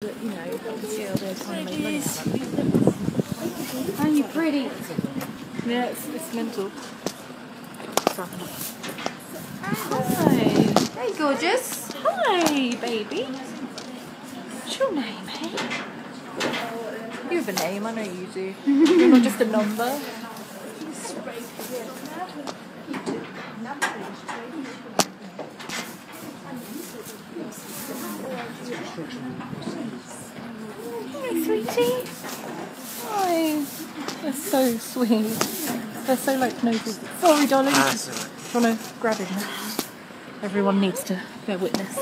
But, you know, still they're trying to make money out of it. Aren't you pretty? Yeah, it's mental. Hi. Hey, gorgeous. Hi, baby. What's your name, hey? You have a name, I know you do. You're not just a number. Hi, sweetie. Hi. They're so sweet. They're so like nosy. Sorry, darling. Trying to grab him. Everyone needs to bear witness.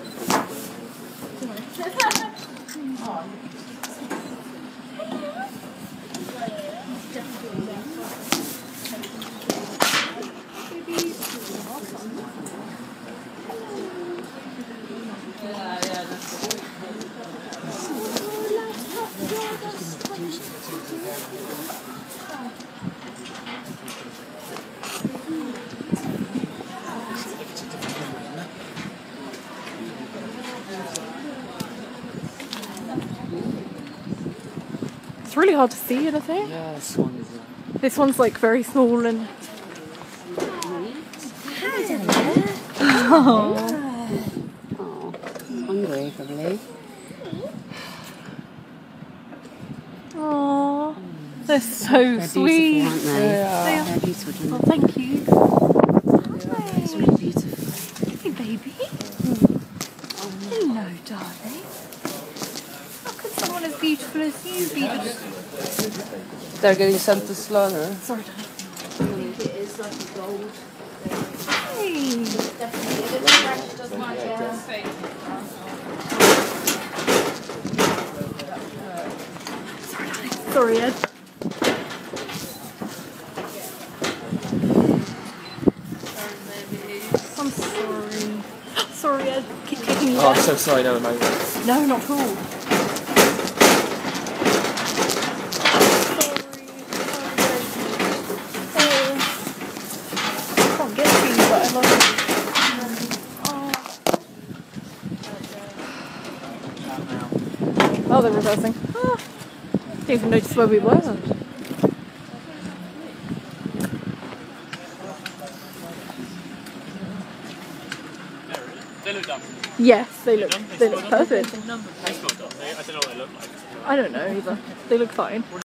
It's really hard to see anything. Yeah, this one is. This one's like very small and. Oh. Oh, hungry probably. Oh, they're so They're sweet. beautiful, aren't they? They are. They're beautiful. Oh, thank you. Yeah, it's really beautiful. Hey, baby. Hello, darling. How could someone as beautiful as you be? They're getting sent to slaughter. Sorry, darling. I think it is like a gold. Hey. Definitely. It looks fresh, doesn't it? Yeah. Sorry, Ed. I'm sorry. Sorry, Ed. Keep kicking you Oh, I'm out. so sorry, no, no. No, not at all. Oh, they're reversing. Ah, didn't even notice where we were. They look done. Yes, they look perfect. I don't know what they look like. I don't know either. They look fine.